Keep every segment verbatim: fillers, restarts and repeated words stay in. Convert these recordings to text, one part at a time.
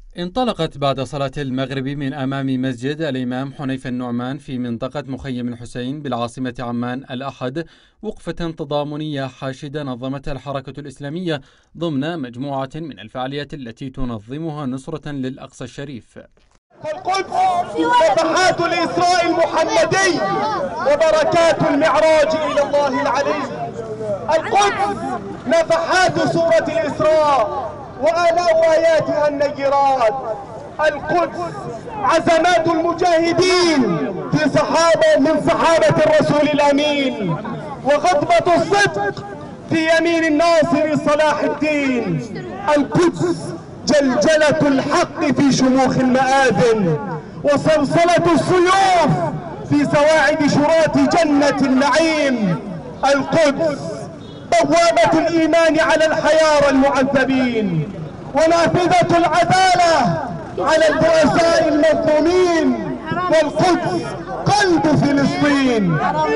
انطلقت بعد صلاة المغرب من أمام مسجد الإمام حنيفة النعمان في منطقة مخيم الحسين بالعاصمة عمان الأحد وقفة تضامنية حاشدة نظمتها الحركة الإسلامية ضمن مجموعة من الفعاليات التي تنظمها نصرة للأقصى الشريف. القدس نفحات الإسراء المحمدي وبركات المعراج إلى الله العلي. القدس نفحات سورة الإسراء وآلاء آياتها النيرات. القدس عزمات المجاهدين في صحابة من صحابة الرسول الأمين، وغضبة الصدق في يمين الناصر صلاح الدين. القدس جلجلة الحق في شموخ المآذن، وصلصلة السيوف في سواعد شراط جنة النعيم. القدس بوابة الإيمان على الحيارى المعذبين، ونافذة العدالة على البؤساء المظلومين. والقدس قلب فلسطين.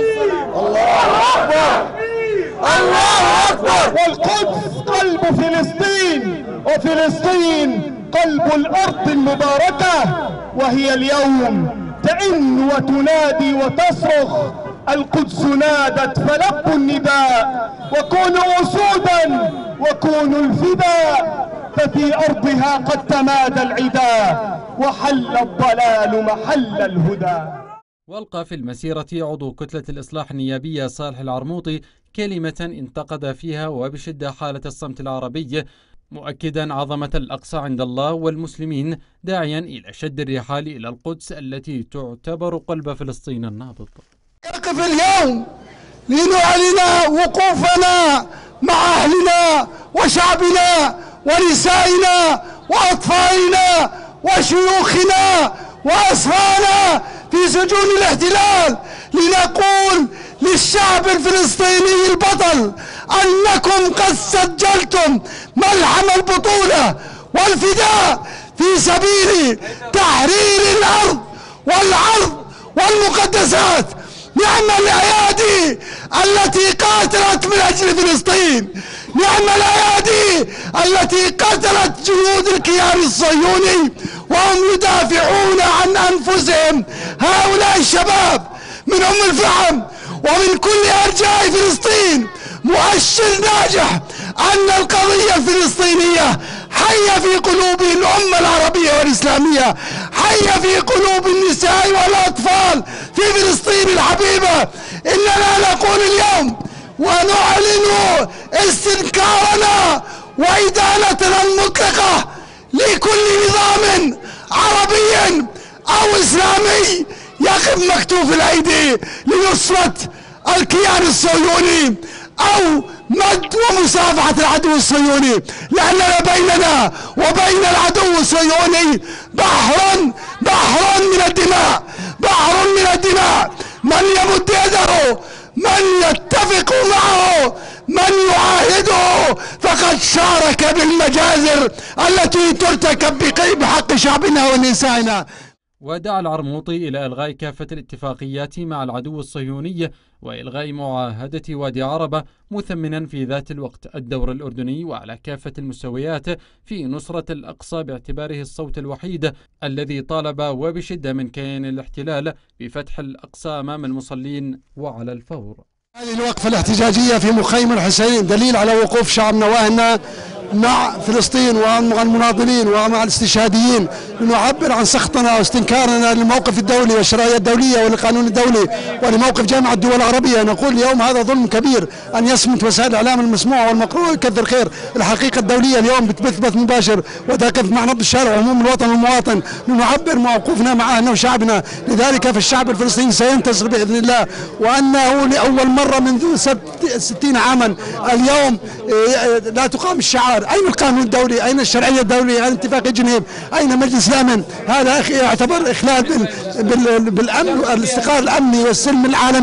الله أكبر، الله أكبر. والقدس قلب فلسطين، وفلسطين قلب الأرض المباركة، وهي اليوم تئن وتنادي وتصرخ. القدس نادت فلبوا النداء، وكونوا أسودا وكونوا الفداء، ففي أرضها قد تمادى العداء وحل الضلال محل الهدى. والقى في المسيرة عضو كتلة الإصلاح النيابية صالح العرموطي كلمة انتقد فيها وبشدة حالة الصمت العربي، مؤكدا عظمة الأقصى عند الله والمسلمين، داعيا إلى شد الرحال إلى القدس التي تعتبر قلب فلسطين النابض. نقف اليوم لنعلن وقوفنا مع أهلنا وشعبنا ونسائنا وأطفالنا وشيوخنا وأسرانا في سجون الاحتلال، لنقول للشعب الفلسطيني البطل أنكم قد سجلتم ملحم البطولة والفداء في سبيل تحرير الأرض والعرض والمقدسات. نعم الأيادي التي قاتلت من أجل فلسطين، نعم الأيادي التي قتلت جنود الكيان الصهيوني وهم يدافعون عن أنفسهم. هؤلاء الشباب من أم الفحم ومن كل أرجاء فلسطين مؤشر ناجح أن القضية الفلسطينية حية في قلوب الأمة العربية والإسلامية، حية في قلوب النساء والأطفال في فلسطين الحبيبة. إننا نقول اليوم ونعلن استنكارنا وإدانتنا المطلقة لكل نظام عربي أو إسلامي يقف مكتوف الأيدي لنصرة الكيان الصهيوني أو مد ومصافحة العدو الصهيوني، لأننا بيننا وبين العدو الصهيوني بحر بحر من الدماء، بحر من الدماء. من يمد يده، من يتفق معه، من يعاهده فقد شارك بالمجازر التي ترتكب بحق شعبنا ونسائنا. ودعا العرموطي إلى إلغاء كافة الاتفاقيات مع العدو الصهيوني وإلغاء معاهدة وادي عربة، مثمنا في ذات الوقت الدور الأردني وعلى كافة المستويات في نصرة الأقصى باعتباره الصوت الوحيد الذي طالب وبشدة من كيان الاحتلال بفتح الأقصى أمام المصلين وعلى الفور. هذه الوقفة الاحتجاجية في مخيم الحسين دليل على وقوف شعبنا وأهلنا مع فلسطين ومع المناضلين ومع الاستشهاديين، لنعبر عن سخطنا واستنكارنا للموقف الدولي والشرعية الدولية والقانون الدولي ولموقف جامعة الدول العربية. نقول اليوم هذا ظلم كبير أن يصمت وسائل الإعلام المسموعة والمقروء كثر خير. الحقيقة الدولية اليوم بتبث بث مباشر وتقف مع نبض الشارع وعموم الوطن والمواطن لنعبر موقفنا مع أهلنا وشعبنا. لذلك فالشعب الفلسطيني سينتصر بإذن الله، وأنه لأول مرة منذ ستين عاما اليوم لا تقام الشعار. أين القانون الدولي؟ أين الشرعية الدولية؟ أين اتفاقية جنيف؟ أين مجلس الأمن؟ هذا يعتبر إخلال بالأمن والاستقرار الأمني والسلم العالمي.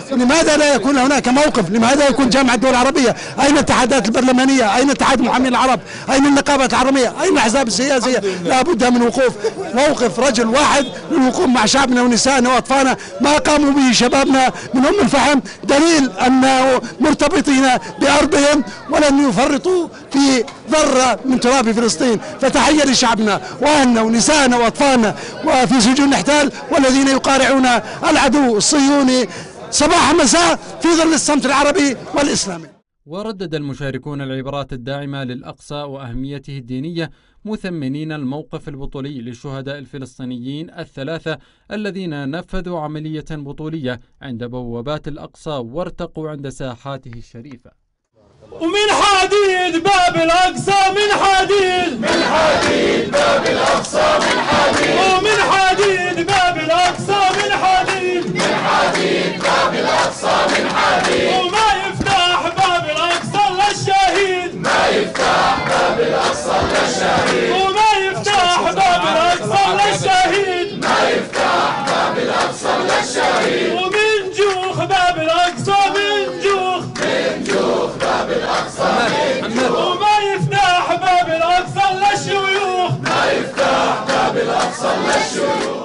لماذا لا يكون هناك موقف؟ لماذا يكون جامعة الدول العربية؟ أين الاتحادات البرلمانية؟ أين اتحاد محامين العرب؟ أين النقابات العربية؟ أين الأحزاب السياسية؟ لا بد من وقوف، موقف رجل واحد للوقوف مع شعبنا ونسائنا وأطفالنا. ما قاموا به شبابنا من أم الفحم دليل أنه مرتبطين بأرضهم ولن يفرطوا في ذرة من تراب فلسطين. فتحية لشعبنا وأهلنا ونسائنا وأطفالنا وفي سجون الاحتلال والذين يقارعون العدو الصهيوني صباح مساء في ظل الصمت العربي والإسلامي. وردد المشاركون العبارات الداعمة للأقصى وأهميته الدينية، مثمنين الموقف البطولي للشهداء الفلسطينيين الثلاثة الذين نفذوا عملية بطولية عند بوابات الأقصى وارتقوا عند ساحاته الشريفة. ومن حديد باب الأقصى من حديد من حديد باب الأقصى من حديد ومن حديد باب الأقصى من حديد من حديد باب الأقصى من حديد وما يفتح باب الأقصى إلا الشهيد ما يفتح باب الأقصى إلا الشهيد وما يفتح باب الأقصى إلا الشهيد ما يفتح باب الأقصى إلا الشهيد ومن جوخ باب الأقصى من جوخ من جوخ باب الأقصى وما يفتح باب الأقصى إلا الشيوخ ما يفتح باب الأقصى إلا الشيوخ